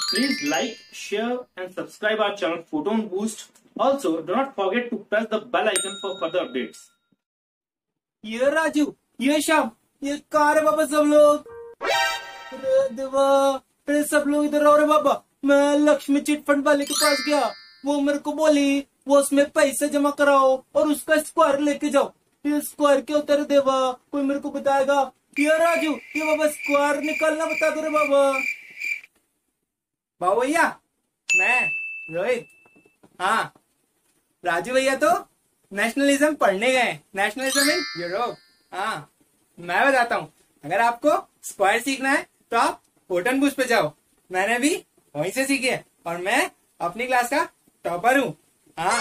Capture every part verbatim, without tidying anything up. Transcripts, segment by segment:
Please like, share and subscribe our channel Photon Boost. Also, do not forget to press the bell icon for further updates. ये राजू, ये श्याम, ये कहाँ है बाबा सब लोग? अरे देवा, अरे सब लोग इधर आओ रे बाबा। मैं लक्ष्मी चिट फंड वाले के पास गया, वो मेरे को बोली वो उसमें पैसे जमा कराओ और उसका स्क्वायर लेके जाओ। ये स्क्वायर क्या होता है देवा? कोई मेरे को बताएगा? ये राजू, ये बाबा स्क्वायर निकालना बता दो रे बाबा। बाबू भैया, मैं रोहित। हाँ, राजू भैया तो नेशनलिज्म पढ़ने गए, नेशनलिज्म इन यूरोप। हाँ, मैं बताता हूँ, अगर आपको स्क्वायर सीखना है तो आप फोटन बूस्ट पे जाओ। मैंने भी वहीं से सीखी है और मैं अपनी क्लास का टॉपर हूँ। हाँ,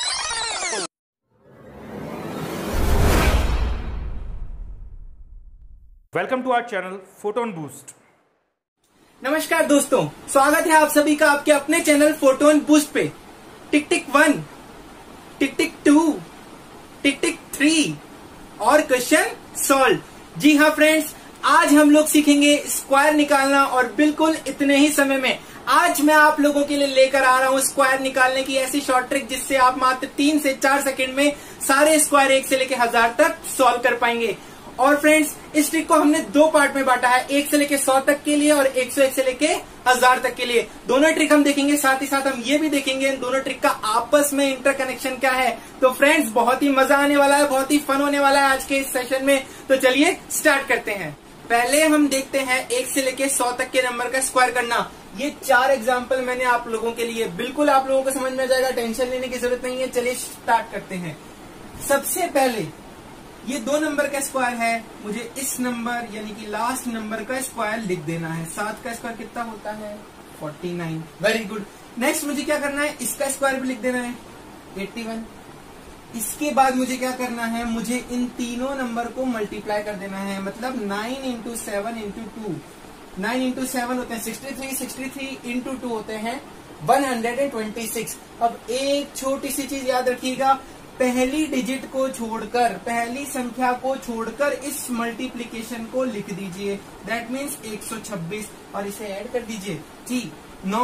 Welcome to our channel Photon Boost. नमस्कार दोस्तों, स्वागत है आप सभी का आपके अपने चैनल फोटोन बूस्ट पे। Tick tick one, tick tick two, tick tick three और क्वेश्चन सॉल्व। जी हाँ फ्रेंड्स, आज हम लोग सीखेंगे स्क्वायर निकालना और बिल्कुल इतने ही समय में। आज मैं आप लोगों के लिए लेकर आ रहा हूँ स्क्वायर निकालने की ऐसी शॉर्ट ट्रिक जिससे आप मात्र तीन से चार सेकंड में सारे स्क्वायर एक से लेकर हजार तक सॉल्व कर पाएंगे। और फ्रेंड्स, इस ट्रिक को हमने दो पार्ट में बांटा है, एक से लेके सौ तक के लिए और एक सौ एक से लेके हजार तक के लिए। दोनों ट्रिक हम देखेंगे, साथ ही साथ हम ये भी देखेंगे इन दोनों ट्रिक का आपस में इंटरकनेक्शन क्या है। तो फ्रेंड्स, बहुत ही मजा आने वाला है, बहुत ही फन होने वाला है आज के इस सेशन में। तो चलिए स्टार्ट करते हैं। पहले हम देखते हैं एक से लेके सौ तक के नंबर का स्क्वायर करना। ये चार एग्जाम्पल मैंने आप लोगों के लिए, बिल्कुल आप लोगों को समझ में आ जाएगा, टेंशन लेने की जरूरत नहीं है। चलिए स्टार्ट करते हैं। सबसे पहले ये दो नंबर का स्क्वायर है, मुझे इस नंबर यानी कि लास्ट नंबर का स्क्वायर लिख देना है। सात का स्क्वायर कितना होता है? Forty nine. Very good. Next मुझे क्या करना है? इसका स्क्वायर भी लिख देना है, एट्टी वन। इसके बाद मुझे क्या करना है? मुझे इन तीनों नंबर को मल्टीप्लाई कर देना है, मतलब nine into seven into two. Nine into seven होते हैं sixty three, sixty three into two होते हैं वन हंड्रेड ट्वेंटी सिक्स। अब एक छोटी सी चीज याद रखिएगा, पहली डिजिट को छोड़कर, पहली संख्या को छोड़कर इस मल्टीप्लीकेशन को लिख दीजिए। दैट मीन्स एक सौ छब्बीस और इसे ऐड कर दीजिए। ठीक, नौ।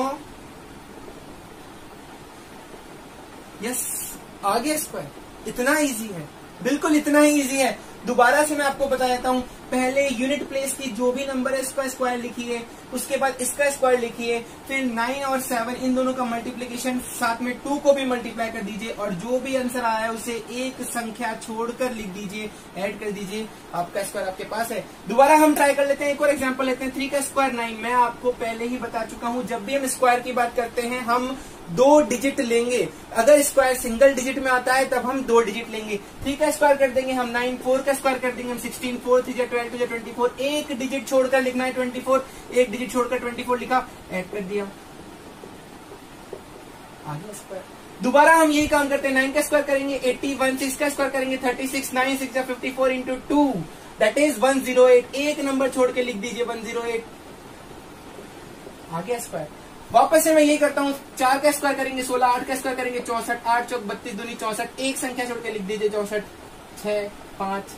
यस, आ गया स्क्वायर। इतना इजी है, बिल्कुल इतना ही इजी है। दोबारा से मैं आपको बता देता हूँ, पहले यूनिट प्लेस की जो भी नंबर है इसका स्क्वायर लिखिए, उसके बाद इसका स्क्वायर लिखिए, फिर नाइन और सेवन इन दोनों का मल्टीप्लिकेशन, साथ में टू को भी मल्टीप्लाई कर दीजिए और जो भी आंसर आया है उसे एक संख्या छोड़कर लिख दीजिए, ऐड कर दीजिए, आपका स्क्वायर आपके पास है। दोबारा हम ट्राई कर लेते हैं, एक और एग्जाम्पल लेते हैं। थ्री का स्क्वायर नाइन। मैं आपको पहले ही बता चुका हूँ, जब भी हम स्क्वायर की बात करते हैं हम दो डिजिट लेंगे। अगर स्क्वायर सिंगल डिजिट में आता है तब हम दो डिजिट लेंगे। थ्री का स्क्वायर कर देंगे हम नाइन, फोर का स्क्वायर कर देंगे हम sixteen, four three twelve, two twenty four. एक डिजिट छोड़कर लिखना है ट्वेंटी फोर, एक डिजिट छोड़कर ट्वेंटी फोर लिखा, ऐड कर दिया, आगे स्क्वायर। दोबारा हम यही काम करते हैं, नाइन का स्क्वायर करेंगे एट्टी वन, सिक्स का स्क्वायर करेंगे thirty six, nine six fifty four into two that is one zero eight. एक नंबर छोड़ के लिख दीजिए वन जीरो एट, आगे स्क्वायर। वापस से मैं यही करता हूँ, चार का स्क्वायर करेंगे सोलह, आठ का स्क्वायर करेंगे चौसठ, आठ चौक बत्तीस, दूनी चौसठ, एक संख्या छोड़ के लिख दीजिए चौसठ, छह पांच।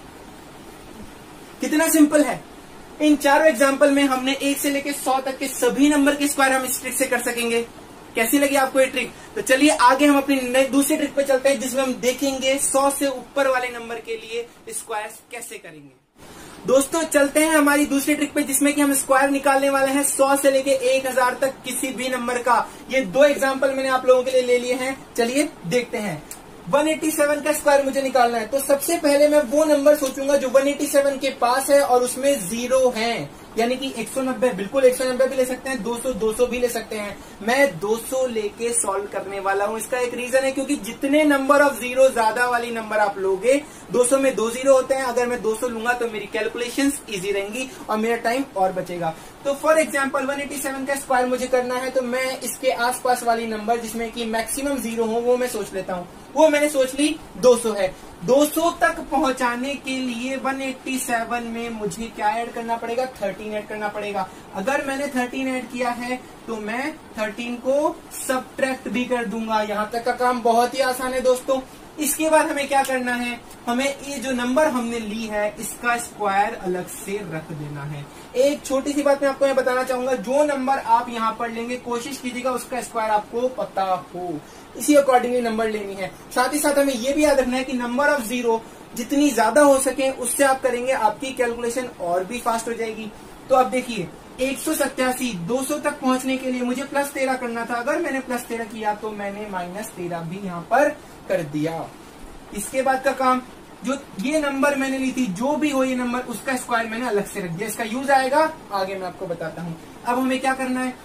कितना सिंपल है। इन चारों एग्जाम्पल में हमने एक से लेकर सौ तक के सभी नंबर के स्क्वायर हम इस ट्रिक से कर सकेंगे। कैसी लगी आपको ये ट्रिक? तो चलिए आगे हम अपनी दूसरी ट्रिक पे चलते हैं, जिसमें हम देखेंगे सौ से ऊपर वाले नंबर के लिए स्क्वायर कैसे करेंगे। दोस्तों चलते हैं हमारी दूसरी ट्रिक पे, जिसमें कि हम स्क्वायर निकालने वाले हैं सौ से लेके एक हजार तक किसी भी नंबर का। ये दो एग्जांपल मैंने आप लोगों के लिए ले लिए हैं, चलिए देखते हैं। वन एटी सेवन का स्क्वायर मुझे निकालना है, तो सबसे पहले मैं वो नंबर सोचूंगा जो वन एटी सेवन के पास है और उसमें जीरो है, यानी कि एक सौ नब्बे। बिल्कुल एक सौ नब्बे भी ले सकते हैं, दो सौ दो सौ भी ले सकते हैं। मैं दो सौ लेके सॉल्व करने वाला हूं। इसका एक रीजन है, क्योंकि जितने नंबर ऑफ जीरो ज्यादा वाली नंबर आप लोगे, दो सौ में दो जीरो होते हैं, अगर मैं दो सौ लूंगा तो मेरी कैलकुलेशंस इजी रहेंगी और मेरा टाइम और बचेगा। तो for example one eighty seven का स्क्वायर मुझे करना है, तो मैं इसके आसपास वाली नंबर जिसमें कि मैक्सिमम जीरो हो वो मैं सोच लेता हूँ। वो मैंने सोच ली दो सौ है। दो सौ तक पहुंचाने के लिए वन एटी सेवन में मुझे क्या ऐड करना पड़ेगा? थर्टीन ऐड करना पड़ेगा। अगर मैंने थर्टीन ऐड किया है तो मैं थर्टीन को सबट्रैक्ट भी कर दूंगा। यहां तक का काम बहुत ही आसान है दोस्तों। इसके बाद हमें क्या करना है, हमें ये जो नंबर हमने ली है इसका स्क्वायर अलग से रख देना है। एक छोटी सी बात मैं आपको मैं बताना चाहूंगा, जो नंबर आप यहाँ पर लेंगे कोशिश कीजिएगा उसका स्क्वायर आपको पता हो, इसी अकॉर्डिंगली नंबर लेनी है। साथ ही साथ हमें ये भी याद रखना है कि नंबर ऑफ जीरो जितनी ज्यादा हो सके उससे आप करेंगे, आपकी कैलकुलेशन और भी फास्ट हो जाएगी। तो अब देखिए एक सौ सत्तासी दो सौ तक पहुंचने के लिए मुझे प्लस तेरह करना था, अगर मैंने प्लस तेरह किया तो मैंने माइनस तेरह भी यहाँ पर कर दिया। इसके बाद का काम, जो ये नंबर मैंने ली थी, जो भी हो ये नंबर, उसका स्क्वायर मैंने अलग से रख दिया। इसका यूज आएगा आगे मैं आपको बताता हूँ। अब हमें क्या करना है,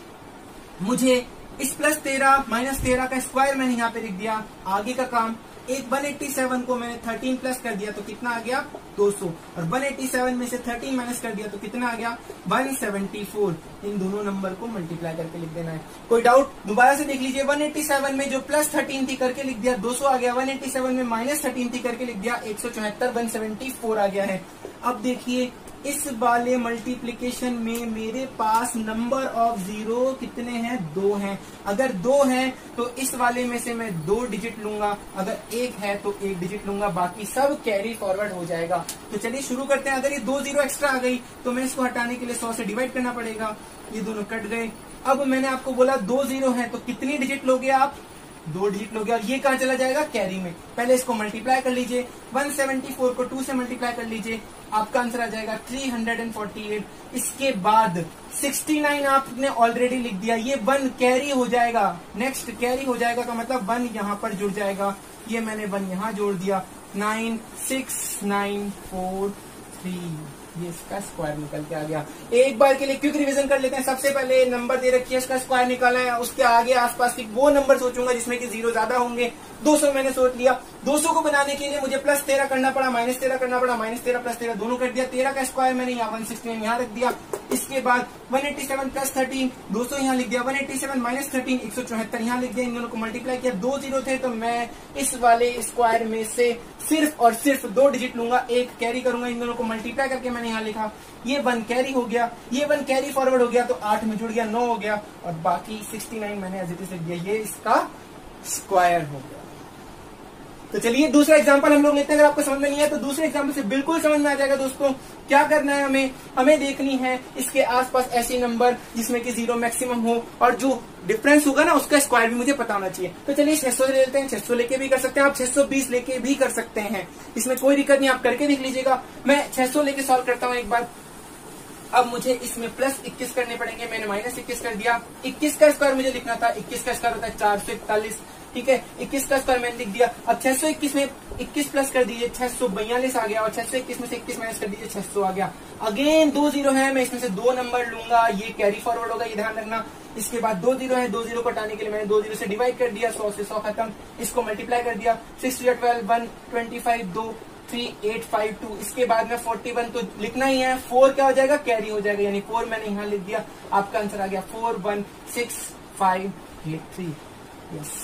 मुझे इस प्लस तेरह माइनस तेरह का स्क्वायर मैंने यहाँ पे लिख दिया। आगे का काम, एक एक सौ सत्तासी को मैंने तेरह प्लस कर दिया तो कितना आ गया दो सौ, और एक सौ सत्तासी में से तेरह माइनस कर दिया तो कितना आ गया एक सौ चौहत्तर। इन दोनों नंबर को मल्टीप्लाई करके लिख देना है। कोई डाउट दोबारा से देख लीजिए, एक सौ सत्तासी में जो प्लस तेरह थी करके लिख दिया दो सौ आ गया, एक सौ सत्तासी में माइनस तेरह थी करके लिख दिया एक सौ चौहत्तर, एक सौ चौहत्तर आ गया है। अब देखिए इस वाले मल्टीप्लिकेशन में मेरे पास नंबर ऑफ जीरो कितने हैं, दो हैं। अगर दो हैं तो इस वाले में से मैं दो डिजिट लूंगा, अगर एक है तो एक डिजिट लूंगा, बाकी सब कैरी फॉरवर्ड हो जाएगा। तो चलिए शुरू करते हैं। अगर ये दो जीरो एक्स्ट्रा आ गई तो मैं इसको हटाने के लिए सौ से डिवाइड करना पड़ेगा, ये दोनों कट गए। अब मैंने आपको बोला दो जीरो है तो कितनी डिजिट लोगे आप, दो डिजिट लोगे, और ये कहाँ चला जाएगा, कैरी में। पहले इसको मल्टीप्लाई कर लीजिए, एक सौ चौहत्तर को टू से मल्टीप्लाई कर लीजिए, आपका आंसर आ जाएगा तीन सौ अड़तालीस। इसके बाद उनहत्तर आपने ऑलरेडी लिख दिया, ये वन कैरी हो जाएगा। नेक्स्ट कैरी हो जाएगा का मतलब वन यहाँ पर जुड़ जाएगा, ये मैंने वन यहाँ जोड़ दिया। Nine six nine four three, ये इसका स्क्वायर निकल के आ गया। एक बार के लिए क्विक रिवीजन कर लेते हैं। सबसे पहले नंबर दे रखी है, इसका स्क्वायर निकाला है, उसके आगे आसपास की वो नंबर सोचूंगा जिसमें कि जीरो ज्यादा होंगे। दो सौ मैंने सोच लिया, दो सौ को बनाने के लिए मुझे प्लस तेरह करना पड़ा, माइनस तेरह करना पड़ा, माइनस तेरह प्लस तेरह दोनों कर दिया। तेरह का स्क्वायर मैंने यहाँ एक सौ उनहत्तर यहाँ रख दिया। इसके बाद एक सौ सत्तासी प्लस तेरह, दो सौ यहाँ लिख दिया, एक सौ सत्तासी माइनस तेरह, एक सौ चौहत्तर यहाँ लिख दिया। इन दोनों को मल्टीप्लाई किया, दो जीरो थे तो मैं इस वाले स्क्वायर में से सिर्फ और सिर्फ दो डिजिट लूंगा, एक कैरी करूंगा। इन दोनों को मल्टीप्लाई करके मैंने यहाँ लिखा, ये वन कैरी हो गया, ये वन कैरी फॉरवर्ड हो गया तो आठ में जुड़ गया, नौ हो गया, और बाकी उनहत्तर मैंने एज इट इज लिख दिया, ये इसका स्क्वायर हो गया। तो चलिए दूसरा एग्जांपल हम लोग लेते हैं। अगर आपको समझ में नहीं है तो दूसरे एग्जांपल से बिल्कुल समझ में आ जाएगा। दोस्तों क्या करना है, हमें हमें देखनी है इसके आसपास ऐसे नंबर जिसमें कि जीरो मैक्सिमम हो, और जो डिफरेंस होगा ना उसका स्क्वायर भी मुझे पता होना चाहिए। तो चलिए छह सौ ले लेते हैं, छह सौ लेके भी कर सकते हैं आप, छह सौ बीस लेके भी कर सकते हैं, इसमें कोई दिक्कत नहीं, आप करके देख लीजिएगा। मैं छह सौ लेके सॉल्व करता हूँ एक बार। अब मुझे इसमें प्लस इक्कीस करने पड़ेंगे, मैंने माइनस इक्कीस कर दिया। इक्कीस का स्क्वायर मुझे लिखना था, इक्कीस का स्क्वायर होता है चार सौ इकतालीस, ठीक है, इक्कीस का स्क्वायर मैंने लिख दिया। अब छह सौ इक्कीस में इक्कीस प्लस कर दीजिए, छह सौ बयालीस आ गया, और छह सौ इक्कीस में से इक्कीस माइनस कर दीजिए, छह सौ आ गया। अगेन दो जीरो है, मैं इसमें से दो नंबर लूंगा, ये कैरी फॉरवर्ड होगा, ये ध्यान रखना। इसके बाद दो जीरो है, दो जीरो को हटाने के लिए मैंने दो जीरो से डिवाइड कर दिया, सौ से सौ खत्म, इसको मल्टीप्लाई कर दिया, six two twelve, one twenty five, दो थ्री एट फाइव टू। इसके बाद में फोर्टी वन तो लिखना ही है, फोर क्या हो जाएगा, कैरी हो जाएगा, यानी फोर मैंने यहाँ लिख दिया, आपका आंसर आ गया four one six five eight three. Yes,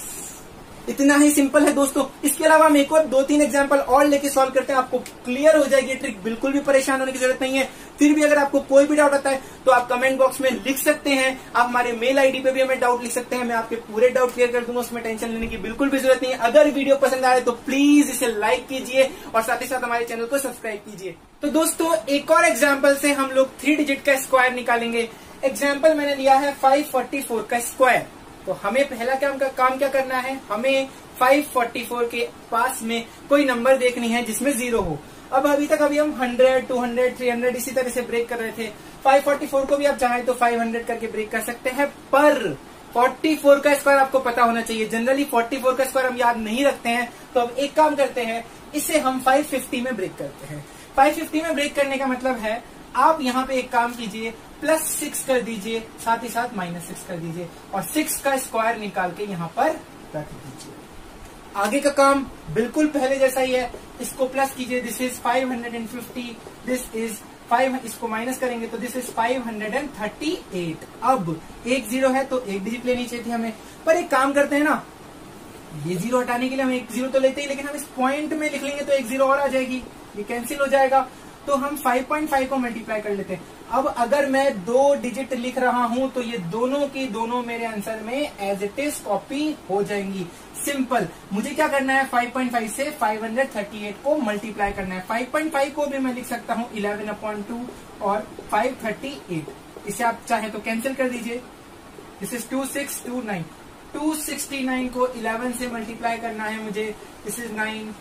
इतना ही सिंपल है दोस्तों। इसके अलावा हम एक और दो तीन एग्जांपल और लेके सॉल्व करते हैं, आपको क्लियर हो जाएगी ट्रिक, बिल्कुल भी परेशान होने की जरूरत नहीं है। फिर भी अगर आपको कोई भी डाउट आता है तो आप कमेंट बॉक्स में लिख सकते हैं, आप हमारे मेल आईडी पे भी हमें डाउट लिख सकते हैं, मैं आपके पूरे डाउट क्लियर कर दूंगा, उसमें टेंशन लेने की बिल्कुल भी जरूरत नहीं है। अगर वीडियो पसंद आए तो प्लीज इसे लाइक कीजिए और साथ ही साथ हमारे चैनल को सब्सक्राइब कीजिए। तो दोस्तों एक और एग्जाम्पल से हम लोग थ्री डिजिट का स्क्वायर निकालेंगे। एग्जाम्पल मैंने लिया है फाइव फोर्टी फोर का स्क्वायर। तो हमें पहला काम का काम क्या करना है, हमें फाइव फोर्टी फोर के पास में कोई नंबर देखनी है जिसमें जीरो हो। अब अभी तक अभी हम hundred, two hundred, three hundred इसी तरह से ब्रेक कर रहे थे। फाइव फोर्टी फोर को भी आप चाहें तो फाइव हंड्रेड करके ब्रेक कर सकते हैं, पर फोर्टी फोर का स्क्वायर आपको पता होना चाहिए। जनरली फोर्टी फोर का स्क्वायर हम याद नहीं रखते हैं, तो अब एक काम करते हैं, इसे हम फाइव फिफ्टी में ब्रेक करते हैं। फाइव फिफ्टी में ब्रेक करने का मतलब है, आप यहाँ पे एक काम कीजिए, प्लस सिक्स कर दीजिए, साथ ही साथ माइनस सिक्स कर दीजिए, और सिक्स का स्क्वायर निकाल के यहाँ पर रख दीजिए। आगे का काम बिल्कुल पहले जैसा ही है, इसको प्लस कीजिए, this is five hundred fifty, this is five, इसको माइनस करेंगे तो this is five hundred thirty eight. अब एक जीरो है तो एक डिजिट लेनी चाहिए थी हमें, पर एक काम करते हैं ना, ये जीरो हटाने के लिए हम एक जीरो तो लेते ही, लेकिन हम इस पॉइंट में लिख लेंगे तो एक जीरो और आ जाएगी, ये कैंसिल हो जाएगा। तो हम फाइव पॉइंट फाइव को मल्टीप्लाई कर लेते हैं। अब अगर मैं दो डिजिट लिख रहा हूं तो ये दोनों की दोनों मेरे आंसर में एज इट इज कॉपी हो जाएंगी। सिंपल। मुझे क्या करना है, फाइव पॉइंट फाइव से फाइव थर्टी एट को मल्टीप्लाई करना है। फाइव पॉइंट फाइव को भी मैं लिख सकता हूं इलेवन अपॉन टू और फाइव थर्टी एट। इसे आप चाहे तो कैंसिल कर दीजिए। This is two six two nine. Two sixty nine को इलेवन से मल्टीप्लाई करना है मुझे। This is nine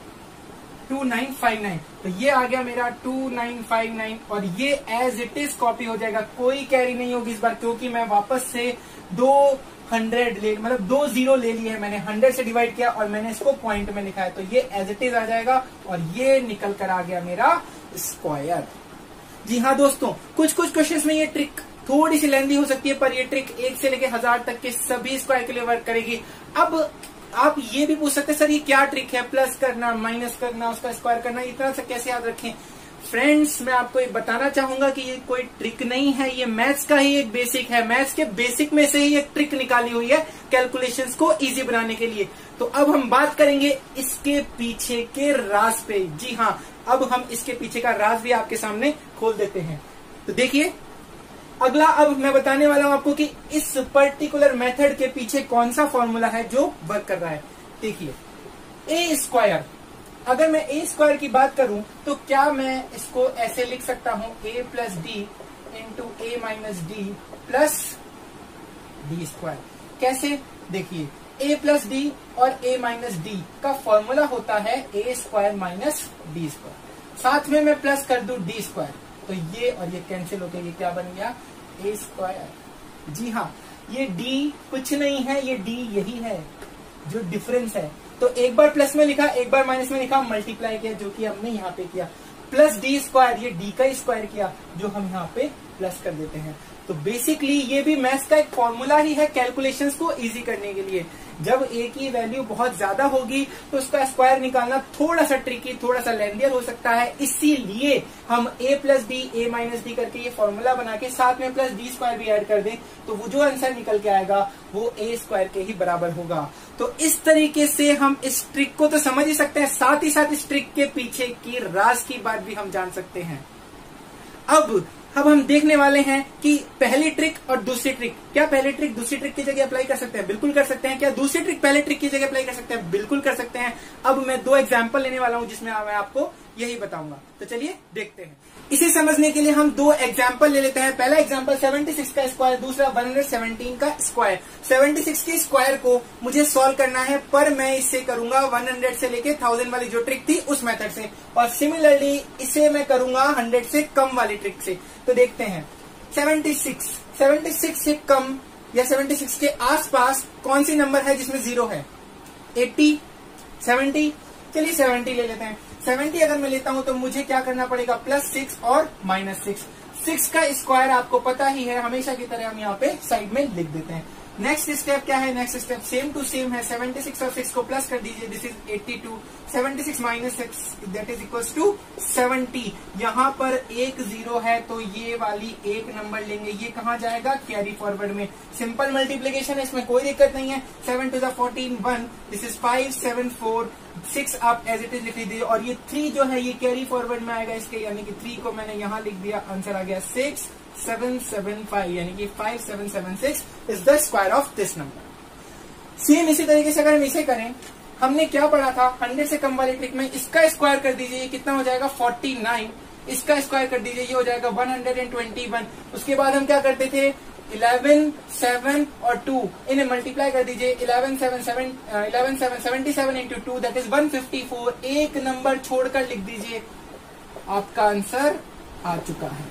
two nine five nine. तो ये आ गया मेरा टू नाइन फाइव नाइन और ये एज इट इज कॉपी हो जाएगा। कोई कैरी नहीं होगी इस बार, क्योंकि मैं वापस से दो हंड्रेड ले मतलब दो जीरो ले लिए हैं मैंने। हंड्रेड से डिवाइड किया और मैंने इसको पॉइंट में लिखा है, तो ये एज इट इज आ जाएगा और ये निकल कर आ गया मेरा स्क्वायर। जी हाँ दोस्तों, कुछ कुछ क्वेश्चंस में ये ट्रिक थोड़ी सी लेंदी हो सकती है, पर ये ट्रिक एक से लेकर हजार तक के सभी स्क्वायर के लिए वर्क करेगी। अब आप ये भी पूछ सकते हैं, सर ये क्या ट्रिक है, प्लस करना, माइनस करना, उसका स्क्वायर करना, इतना सा कैसे याद रखें? फ्रेंड्स, मैं आपको एक बताना चाहूंगा कि ये कोई ट्रिक नहीं है, ये मैथ्स का ही एक बेसिक है। मैथ्स के बेसिक में से ही एक ट्रिक निकाली हुई है कैलकुलेशंस को इजी बनाने के लिए। तो अब हम बात करेंगे इसके पीछे के राज पे। जी हाँ, अब हम इसके पीछे का राज भी आपके सामने खोल देते हैं। तो देखिए, अगला अब मैं बताने वाला हूं आपको कि इस पर्टिकुलर मेथड के पीछे कौन सा फॉर्मूला है जो वर्क कर रहा है। देखिए, ए स्क्वायर, अगर मैं ए स्क्वायर की बात करूं तो क्या मैं इसको ऐसे लिख सकता हूं, A plus D into A minus D plus D square. कैसे? देखिए, ए प्लस डी और ए माइनस डी का फॉर्मूला होता है A square minus D square. साथ में मैं प्लस कर दूं डी स्क्वायर, तो ये और ये कैंसिल होकर ये क्या बन गया, ए स्क्वायर। जी हाँ, ये डी कुछ नहीं है, ये डी यही है जो डिफरेंस है। तो एक बार प्लस में लिखा, एक बार माइनस में लिखा, मल्टीप्लाई किया, जो कि हमने यहाँ पे किया। प्लस डी स्क्वायर, ये डी का स्क्वायर किया, जो हम यहाँ पे प्लस कर देते हैं। तो बेसिकली ये भी मैथ्स का एक फॉर्मूला ही है कैलकुलेशंस को इजी करने के लिए। जब ए की वैल्यू बहुत ज्यादा होगी तो उसका स्क्वायर निकालना थोड़ा सा ट्रिकी, थोड़ा सा लेंदियर हो सकता है। इसीलिए हम A plus D A minus D करके ये फॉर्मूला बना के साथ में प्लस डी स्क्वायर भी ऐड कर दें, तो वो जो आंसर निकल के आएगा वो ए स्क्वायर के ही बराबर होगा। तो इस तरीके से हम इस ट्रिक को तो समझ ही सकते हैं, साथ ही साथ इस ट्रिक के पीछे की राज की बात भी हम जान सकते हैं। अब अब हम देखने वाले हैं कि पहली ट्रिक और दूसरी ट्रिक, क्या पहली ट्रिक दूसरी ट्रिक की जगह अप्लाई कर सकते हैं? बिल्कुल कर सकते हैं। क्या दूसरी ट्रिक पहले ट्रिक की जगह अप्लाई कर सकते हैं? बिल्कुल कर सकते हैं। अब मैं दो एग्जांपल लेने वाला हूं जिसमें मैं आपको यही बताऊंगा। तो चलिए देखते हैं। इसे समझने के लिए हम दो एग्जांपल ले लेते हैं। पहला एग्जांपल छिहत्तर का स्क्वायर, दूसरा एक सौ सत्रह का स्क्वायर। छिहत्तर के स्क्वायर को मुझे सॉल्व करना है, पर मैं इसे करूंगा सौ से लेके थाउजेंड वाली जो ट्रिक थी उस मेथड से, और सिमिलरली इसे मैं करूंगा हंड्रेड से कम वाली ट्रिक से। तो देखते हैं, छिहत्तर छिहत्तर से कम या छिहत्तर के आसपास कौन सी नंबर है जिसमें जीरो है? अस्सी, सत्तर। चलिए सत्तर ले लेते हैं। सत्तर अगर मैं लेता हूं तो मुझे क्या करना पड़ेगा, प्लस सिक्स और माइनस सिक्स। सिक्स का स्क्वायर आपको पता ही है, हमेशा की तरह हम यहाँ पे साइड में लिख देते हैं। नेक्स्ट स्टेप क्या है? Next step same to same है, छिहत्तर और सिक्स को प्लस कर दीजिए, दिस इज बयासी। छिहत्तर minus six that is equals to सत्तर। यहाँ पर एक जीरो है तो ये वाली एक नंबर लेंगे, ये कहाँ जाएगा? कैरी फॉरवर्ड में। सिंपल मल्टीप्लीकेशन है, इसमें कोई दिक्कत नहीं है। Seven two the fourteen, one, this is five seven four. Six आप एज इट इज लिख दीजिए, और ये थ्री जो है ये कैरी फॉरवर्ड में आएगा इसके, यानी कि थ्री को मैंने यहाँ लिख दिया, आंसर आ गया सिक्स सेवन सेवन फाइव, यानी कि five seven seven six is the square of this number. Same इसी तरीके से अगर हम इसे करें, हमने क्या पढ़ा था हंड्रेड से कम वाली ट्रिक में, इसका स्क्वायर कर दीजिए, ये कितना हो जाएगा? Forty nine. इसका स्क्वायर कर दीजिए, ये हो जाएगा वन हंड्रेड ट्वेंटी वन। उसके बाद हम क्या करते थे, इलेवन, सेवन और टू, इन्हें मल्टीप्लाई कर दीजिए, eleven seven seven eleven seven seventy seven into two that is one fifty four. एक नंबर छोड़कर लिख दीजिए, आपका आंसर आ चुका है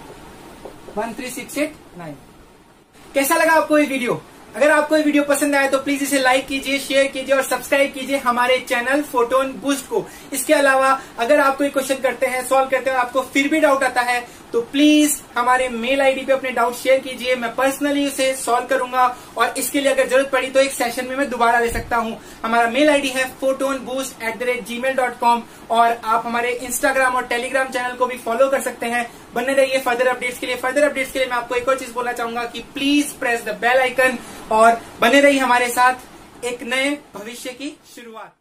one three six eight nine. कैसा लगा आपको ये वीडियो? अगर आपको ये वीडियो पसंद आया तो प्लीज इसे लाइक कीजिए, शेयर कीजिए और सब्सक्राइब कीजिए हमारे चैनल फोटोन बूस्ट को। इसके अलावा अगर आप कोई क्वेश्चन करते हैं, सॉल्व करते हैं और आपको फिर भी डाउट आता है तो प्लीज हमारे मेल आईडी पे अपने डाउट शेयर कीजिए, मैं पर्सनली उसे सॉल्व करूंगा, और इसके लिए अगर जरूरत पड़ी तो एक सेशन में मैं दोबारा ले सकता हूं। हमारा मेल आईडी है photon boost at the rate gmail dot com, और आप हमारे इंस्टाग्राम और टेलीग्राम चैनल को भी फॉलो कर सकते हैं। बने रहिए फर्दर अपडेट्स के लिए। फर्दर अपडेट्स के लिए मैं आपको एक और चीज बोलना चाहूंगा कि please press the bell icon और बने रहिए हमारे साथ एक नए भविष्य की शुरुआत।